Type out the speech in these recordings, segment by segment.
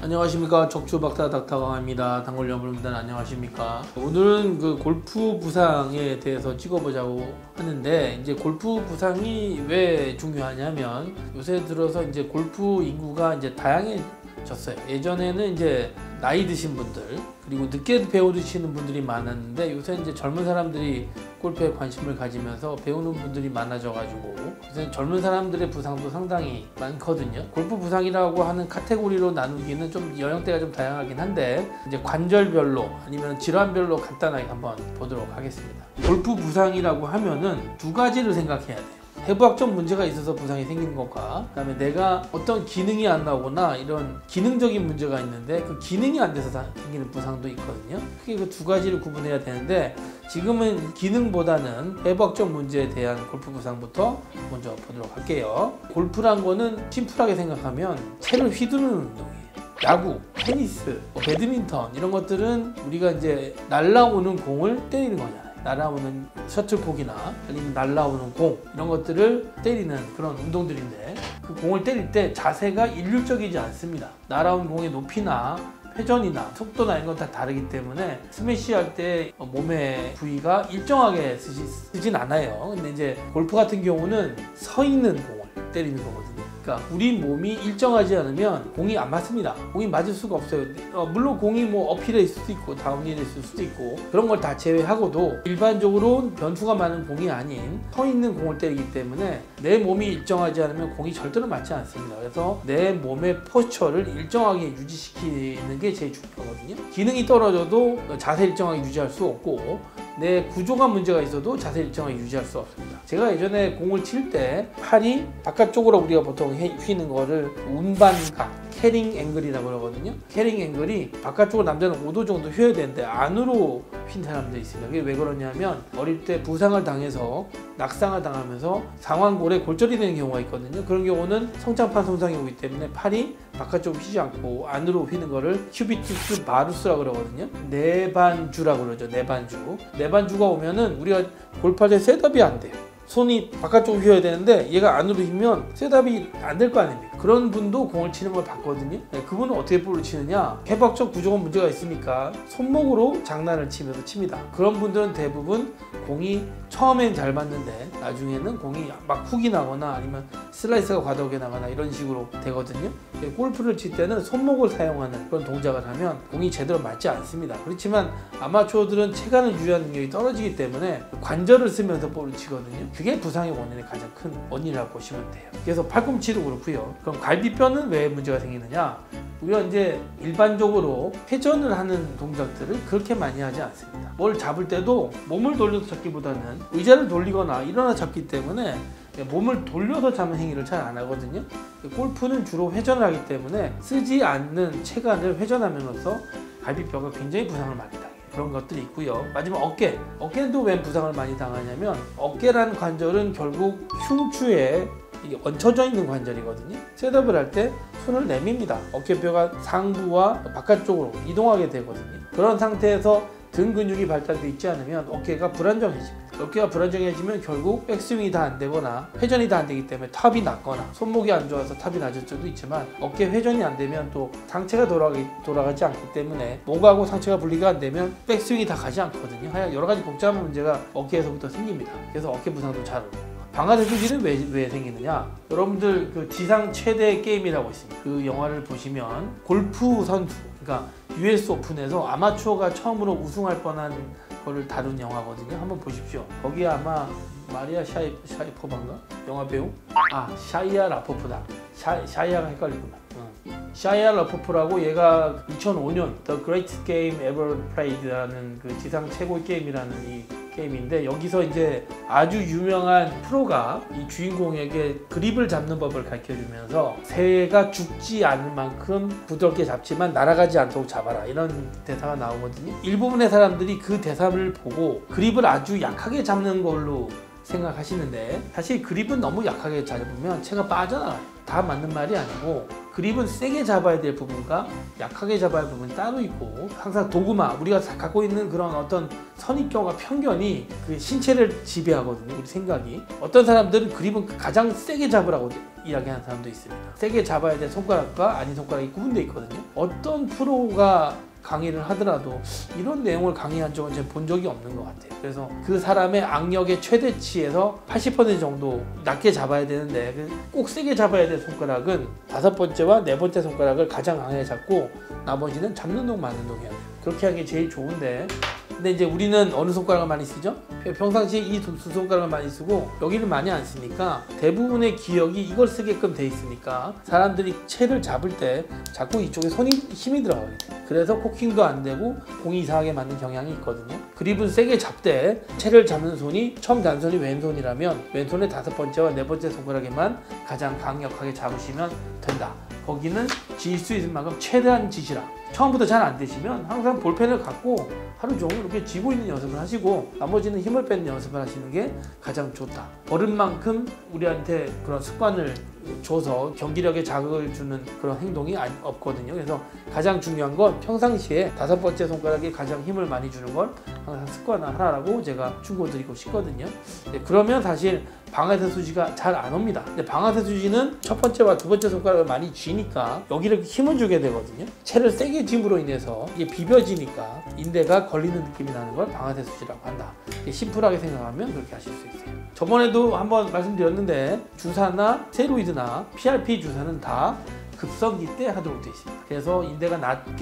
안녕하십니까. 척추박사 닥터강입니다. 단골연불입니다. 안녕하십니까. 오늘은 그 골프 부상에 대해서 찍어보자고 하는데, 이제 골프 부상이 왜 중요하냐면 요새 들어서 이제 골프 인구가 이제 다양해졌어요. 예전에는 이제 나이 드신 분들, 그리고 늦게 배우시는 분들이 많았는데, 요새 이제 젊은 사람들이 골프에 관심을 가지면서 배우는 분들이 많아져가지고 요새 젊은 사람들의 부상도 상당히 많거든요. 골프 부상이라고 하는 카테고리로 나누기는 좀 연령대가 좀 다양하긴 한데, 이제 관절별로 아니면 질환별로 간단하게 한번 보도록 하겠습니다. 골프 부상이라고 하면은 두 가지를 생각해야 돼요. 해부학적 문제가 있어서 부상이 생기는 것과, 그 다음에 내가 어떤 기능이 안 나오거나 이런 기능적인 문제가 있는데 그 기능이 안 돼서 생기는 부상도 있거든요. 크게 그 두 가지를 구분해야 되는데, 지금은 기능보다는 해부학적 문제에 대한 골프 부상부터 먼저 보도록 할게요. 골프란 거는 심플하게 생각하면 채를 휘두르는 운동이에요. 야구, 테니스, 배드민턴 이런 것들은 우리가 이제 날아오는 공을 때리는 거잖아요. 날아오는 셔틀콕이나 아니면 날아오는 공, 이런 것들을 때리는 그런 운동들인데, 그 공을 때릴 때 자세가 일률적이지 않습니다. 날아온 공의 높이나 회전이나 속도나 이런 건 다 다르기 때문에 스매시 할 때 몸의 부위가 일정하게 쓰진 않아요. 근데 이제 골프 같은 경우는 서 있는 공을 때리는 거거든요. 그러니까 우리 몸이 일정하지 않으면 공이 안 맞습니다. 공이 맞을 수가 없어요. 물론 공이 뭐 어필에 있을 수도 있고 다운힐에 있을 수도 있고, 그런 걸 다 제외하고도 일반적으로 변수가 많은 공이 아닌 서 있는 공을 때리기 때문에 내 몸이 일정하지 않으면 공이 절대로 맞지 않습니다. 그래서 내 몸의 포스처를 일정하게 유지시키는 게 제일 중요하거든요. 기능이 떨어져도 자세 일정하게 유지할 수 없고, 내 구조가 문제가 있어도 자세 일정하게 유지할 수 없습니다. 제가 예전에 공을 칠 때 팔이 바깥쪽으로 우리가 보통 휘는 거를 운반각, 캐링 앵글이라고 그러거든요. 캐링 앵글이 바깥쪽으로 남자는 5도 정도 휘어야 되는데 안으로 휜 사람도 있습니다. 그게 왜 그러냐면 어릴 때 부상을 당해서 낙상을 당하면서 상완골에 골절이 되는 경우가 있거든요. 그런 경우는 성장판 손상이 오기 때문에 팔이 바깥쪽으로 휘지 않고 안으로 휘는 거를 큐비투스 바루스라고 그러거든요. 내반주라고 그러죠. 내반주가 오면은 우리가 골프할 때 셋업이 안 돼요. 손이 바깥쪽으로 휘어야 되는데 얘가 안으로 휘면 셋업이 안 될 거 아닙니까? 그런 분도 공을 치는 걸 봤거든요. 그분은 어떻게 볼을 치느냐, 해부학적 구조가 문제가 있으니까 손목으로 장난을 치면서 칩니다. 그런 분들은 대부분 공이 처음엔 잘 맞는데 나중에는 공이 막 훅이 나거나 아니면 슬라이스가 과도하게 나거나 이런 식으로 되거든요. 골프를 칠 때는 손목을 사용하는 그런 동작을 하면 공이 제대로 맞지 않습니다. 그렇지만 아마추어들은 체간을 유지하는 능력이 떨어지기 때문에 관절을 쓰면서 볼을 치거든요. 그게 부상의 원인의 가장 큰 원인이라고 보시면 돼요. 그래서 팔꿈치도 그렇고요. 그럼 갈비뼈는 왜 문제가 생기느냐? 우리가 이제 일반적으로 회전을 하는 동작들을 그렇게 많이 하지 않습니다. 뭘 잡을 때도 몸을 돌려서 잡기보다는 의자를 돌리거나 일어나 잡기 때문에 몸을 돌려서 잡는 행위를 잘 안 하거든요. 골프는 주로 회전을 하기 때문에 쓰지 않는 체간을 회전하면서 갈비뼈가 굉장히 부상을 많이 당해요. 그런 것들이 있고요. 마지막 어깨도 왜 부상을 많이 당하냐면, 어깨라는 관절은 결국 흉추에 얹혀져 있는 관절이거든요. 셋업을 할 때 손을 내밉니다. 어깨뼈가 상부와 바깥쪽으로 이동하게 되거든요. 그런 상태에서 등 근육이 발달되어 있지 않으면 어깨가 불안정해집니다. 어깨가 불안정해지면 결국 백스윙이 다 안 되거나 회전이 다 안 되기 때문에 탑이 낮거나, 손목이 안 좋아서 탑이 낮을 수도 있지만 어깨 회전이 안 되면 또 상체가 돌아가지 않기 때문에 목하고 상체가 분리가 안 되면 백스윙이 다 가지 않거든요. 하여간 여러 가지 복잡한 문제가 어깨에서부터 생깁니다. 그래서 어깨 부상도 잘 오고. 방아쇠수지는 왜 생기느냐? 여러분들 그 지상 최대 게임이라고 있습니다. 그 영화를 보시면 골프 선수, 그러니까 US 오픈에서 아마추어가 처음으로 우승할 뻔한 거를 다룬 영화거든요. 한번 보십시오. 거기에 아마 마리아 샤이포반가? 영화 배우? 샤이아 라포프다. 샤이아가 헷갈리구나. 샤이아 라포프라고, 얘가 2005년 The Greatest Game Ever Played라는 그 지상 최고의 게임이라는 이 게임인데, 여기서 이제 아주 유명한 프로가 이 주인공에게 그립을 잡는 법을 가르쳐주면서 새가 죽지 않을 만큼 부드럽게 잡지만 날아가지 않도록 잡아라, 이런 대사가 나오거든요. 일부분의 사람들이 그 대사를 보고 그립을 아주 약하게 잡는 걸로 생각하시는데, 사실 그립은 너무 약하게 잡으면 채가 빠져나가요. 다 맞는 말이 아니고, 그립은 세게 잡아야 될 부분과 약하게 잡아야 할 부분이 따로 있고, 항상 도구마, 우리가 갖고 있는 그런 어떤 선입견과 편견이 그 신체를 지배하거든요. 우리 생각이. 어떤 사람들은 그립은 가장 세게 잡으라고 이야기하는 사람도 있습니다. 세게 잡아야 될 손가락과 아닌 손가락이 구분되어 있거든요. 어떤 프로가 강의를 하더라도 이런 내용을 강의한 적은 제가 본 적이 없는 것 같아요. 그래서 그 사람의 악력의 최대치에서 80% 정도 낮게 잡아야 되는데 꼭 세게 잡아야 될 손가락은 5번째와 4번째 손가락을 가장 강하게 잡고 나머지는 잡는 동 마는 동이야. 그렇게 하는 게 제일 좋은데, 근데 이제 우리는 어느 손가락을 많이 쓰죠? 평상시에 이 두 손가락을 많이 쓰고 여기를 많이 안 쓰니까 대부분의 기억이 이걸 쓰게끔 돼 있으니까 사람들이 채를 잡을 때 자꾸 이쪽에 힘이 들어가게 돼요. 그래서 코킹도 안 되고 공이 이상하게 맞는 경향이 있거든요. 그립은 세게 잡되 채를 잡는 손이 처음 단손이 왼손이라면 왼손의 5번째와 4번째 손가락에만 가장 강력하게 잡으시면 된다. 거기는 질 수 있을 만큼 최대한 지시라. 처음부터 잘 안 되시면 항상 볼펜을 갖고 하루 종일 이렇게 쥐고 있는 연습을 하시고 나머지는 힘을 빼는 연습을 하시는 게 가장 좋다. 어른만큼 우리한테 그런 습관을 줘서 경기력에 자극을 주는 그런 행동이 없거든요. 그래서 가장 중요한 건 평상시에 5번째 손가락에 가장 힘을 많이 주는 걸 항상 습관화하라고 제가 충고드리고 싶거든요. 그러면 사실 방아쇠 수지가 잘 안 옵니다. 근데 방아쇠 수지는 첫 번째와 2번째 손가락을 많이 쥐니까 여기를 힘을 주게 되거든요. 채를 세게 쥐므로 인해서 이게 비벼지니까 인대가 걸리는 느낌이 나는 걸 방아쇠 수지라고 한다. 심플하게 생각하면 그렇게 하실 수 있어요. 저번에도 한번 말씀드렸는데 주사나 스테로이드나 PRP 주사는 다 급성기 때 하도록 되어 있습니다. 그래서 인대가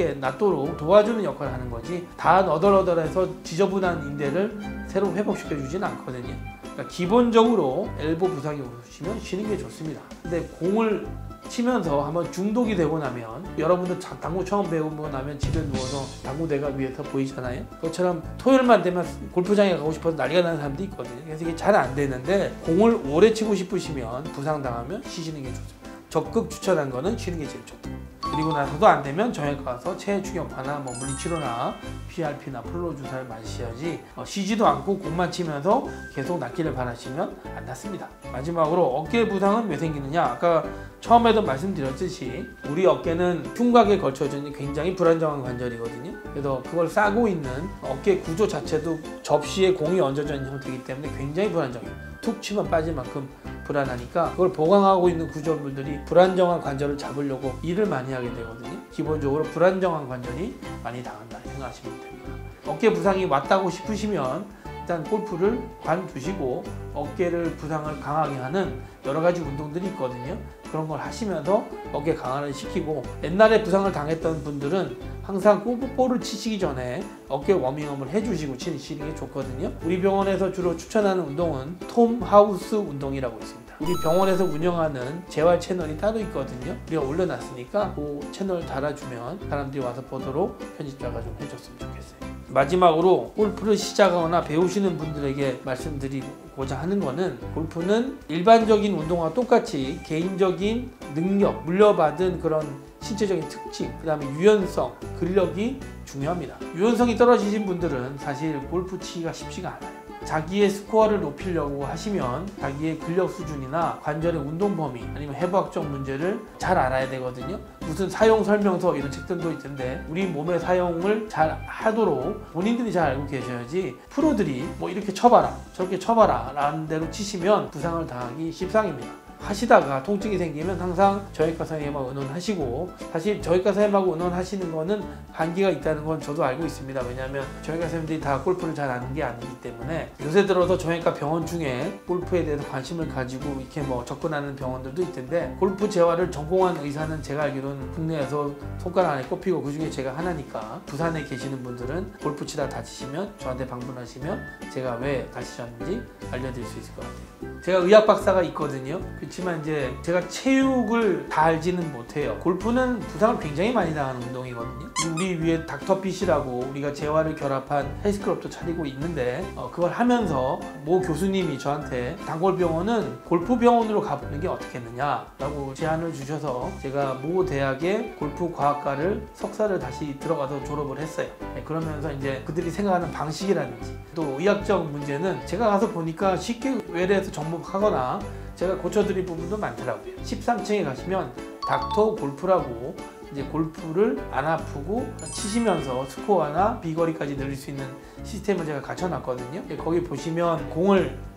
낫도록 도와주는 역할을 하는 거지 다 너덜너덜해서 지저분한 인대를 새로 회복시켜 주지는 않거든요. 그러니까 기본적으로 엘보 부상이 오시면 쉬는 게 좋습니다. 근데 공을 치면서 한번 중독이 되고 나면 여러분들 당구 처음 배우고 나면 집에 누워서 당구대가 위에서 보이잖아요. 그것처럼 토요일만 되면 골프장에 가고 싶어서 난리가 나는 사람도 있거든요. 그래서 이게 잘 안 되는데 공을 오래 치고 싶으시면 부상당하면 쉬시는 게 좋습니다. 적극 추천한 거는 쉬는 게 제일 좋다. 그리고 나서도 안 되면 정형외과 가서 체해 축약파나 물리치료나 PRP나 플로 주사를 맞으셔야지 쉬지도 않고 공만 치면서 계속 낫기를 바라시면 안 낫습니다. 마지막으로 어깨 부상은 왜 생기느냐? 아까 처음에도 말씀드렸듯이 우리 어깨는 흉곽에 걸쳐진 굉장히 불안정한 관절이거든요. 그래서 그걸 싸고 있는 어깨 구조 자체도 접시에 공이 얹어져 있는 형태이기 때문에 굉장히 불안정해요. 툭 치면 빠질 만큼 불안하니까 그걸 보강하고 있는 구조물들이 불안정한 관절을 잡으려고 일을 많이 하게 되거든요. 기본적으로 불안정한 관절이 많이 당한다 생각하시면 됩니다. 어깨 부상이 왔다고 싶으시면 일단 골프를 관두시고 어깨를 부상을 강하게 하는 여러 가지 운동들이 있거든요. 그런 걸 하시면서 어깨 강화를 시키고, 옛날에 부상을 당했던 분들은 항상 볼을 치시기 전에 어깨 워밍업을 해주시고 치시는 게 좋거든요. 우리 병원에서 주로 추천하는 운동은 톰 하우스 운동이라고 있습니다. 우리 병원에서 운영하는 재활 채널이 따로 있거든요. 우리가 올려놨으니까 그 채널 달아주면 사람들이 와서 보도록 편집자가 좀 해줬으면 좋겠어요. 마지막으로 골프를 시작하거나 배우시는 분들에게 말씀드리고자 하는 거는, 골프는 일반적인 운동과 똑같이 개인적인 능력, 물려받은 그런 신체적인 특징, 그 다음에 유연성, 근력이 중요합니다. 유연성이 떨어지신 분들은 사실 골프 치기가 쉽지가 않아요. 자기의 스코어를 높이려고 하시면 자기의 근력 수준이나 관절의 운동 범위 아니면 해부학적 문제를 잘 알아야 되거든요. 무슨 사용 설명서 이런 책들도 있던데 우리 몸의 사용을 잘 하도록 본인들이 잘 알고 계셔야지, 프로들이 뭐 이렇게 쳐봐라 저렇게 쳐봐라 라는 대로 치시면 부상을 당하기 십상입니다. 하시다가 통증이 생기면 항상 정형외과 선생님하고 의논하시고, 사실 정형외과 선생님하고 의논하시는 거는 한계가 있다는 건 저도 알고 있습니다. 왜냐하면 정형외과 선생님들이 다 골프를 잘 아는 게 아니기 때문에. 요새 들어서 정형외과 병원 중에 골프에 대해서 관심을 가지고 이렇게 뭐 접근하는 병원들도 있던데, 골프 재활을 전공한 의사는 제가 알기로는 국내에서 손가락 안에 꼽히고 그 중에 제가 하나니까, 부산에 계시는 분들은 골프 치다 다치시면 저한테 방문하시면 제가 왜 다치셨는지 알려드릴 수 있을 것 같아요. 제가 의학 박사가 있거든요. 그렇지만 이제 제가 체육을 다 알지는 못해요. 골프는 부상을 굉장히 많이 당하는 운동이거든요. 우리 위에 닥터핏이라고 우리가 재활을 결합한 헬스클럽도 차리고 있는데, 그걸 하면서 모 교수님이 저한테 단골병원은 골프병원으로 가보는 게 어떻겠느냐라고 제안을 주셔서 제가 모 대학의 골프과학과를 석사를 다시 들어가서 졸업을 했어요. 그러면서 이제 그들이 생각하는 방식이라든지 또 의학적 문제는 제가 가서 보니까 쉽게 외래에서 접목하거나 제가 고쳐드릴 부분도 많더라고요. 13층에 가시면 닥터 골프라고 이제 골프를 안 아프고 치시면서 스코어나 비거리까지 늘릴 수 있는 시스템을 제가 갖춰놨거든요. 거기 보시면 공을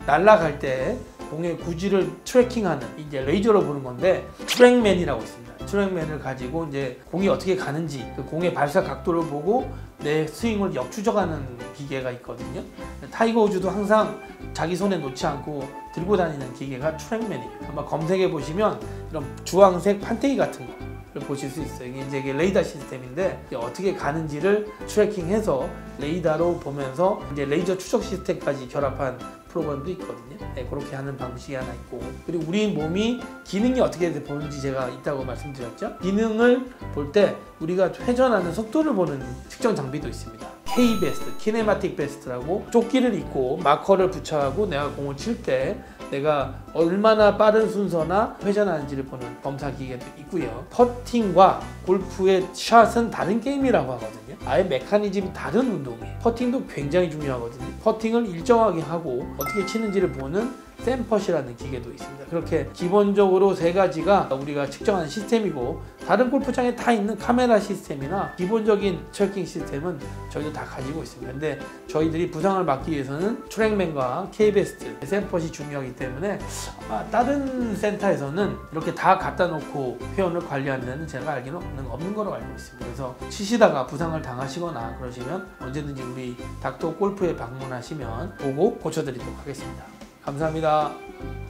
날아갈 때 공의 구질을 트래킹하는 이제 레이저로 보는 건데 트랙맨이라고 있습니다. 트랙맨을 가지고 이제 공이 어떻게 가는지 그 공의 발사 각도를 보고 내 스윙을 역추적하는 기계가 있거든요. 타이거 우즈도 항상 자기 손에 놓지 않고 들고 다니는 기계가 트랙맨이에요. 아마 검색해 보시면 이런 주황색 판때기 같은 거를 보실 수 있어요. 이게 레이더 시스템인데 어떻게 가는지를 트래킹해서 레이더로 보면서 이제 레이저 추적 시스템까지 결합한 프로그램도 있거든요. 네, 그렇게 하는 방식이 하나 있고, 그리고 우리 몸이 기능이 어떻게 보는지 제가 있다고 말씀드렸죠. 기능을 볼 때 우리가 회전하는 속도를 보는 측정 장비도 있습니다. K-베스트, 키네마틱 베스트라고 조끼를 입고 마커를 부착하고 내가 공을 칠 때 내가 얼마나 빠른 순서나 회전하는지를 보는 검사 기계도 있고요. 퍼팅과 골프의 샷은 다른 게임이라고 하거든요. 아예 메커니즘이 다른 운동이에요. 퍼팅도 굉장히 중요하거든요. 퍼팅을 일정하게 하고 어떻게 치는지를 보는 샘펫이라는 기계도 있습니다. 그렇게 기본적으로 세 가지가 우리가 측정하는 시스템이고, 다른 골프장에 다 있는 카메라 시스템이나 기본적인 트래킹 시스템은 저희도 다 가지고 있습니다. 근데 저희들이 부상을 막기 위해서는 트랙맨과 K-베스트, 샘펫이 중요하기 때문에 아마 다른 센터에서는 이렇게 다 갖다 놓고 회원을 관리하는 데는 제가 알기는 없는 거로 알고 있습니다. 그래서 치시다가 부상을 당하시거나 그러시면 언제든지 우리 닥터 골프에 방문하시면 보고 고쳐드리도록 하겠습니다. 감사합니다.